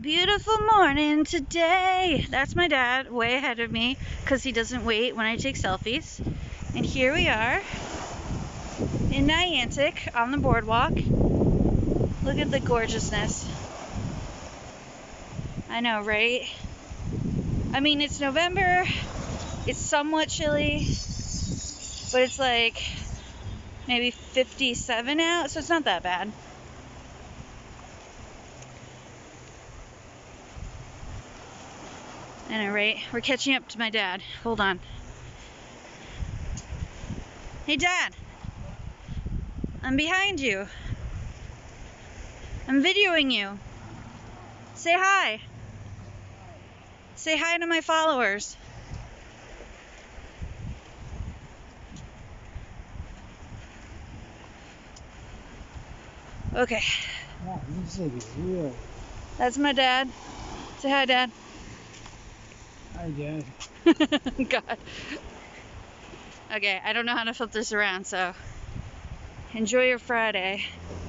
Beautiful morning today. That's my dad, way ahead of me, because he doesn't wait when I take selfies. And here we are in Niantic on the boardwalk. Look at the gorgeousness. I know, right? I mean, it's November. It's somewhat chilly, but it's like maybe 57 out, so it's not that bad. I know, right? We're catching up to my dad. Hold on. Hey, Dad. I'm behind you. I'm videoing you. Say hi. Say hi to my followers. Okay. That's my dad. Say hi, Dad. Hi, Dad. God. Okay, I don't know how to flip this around, so enjoy your Friday.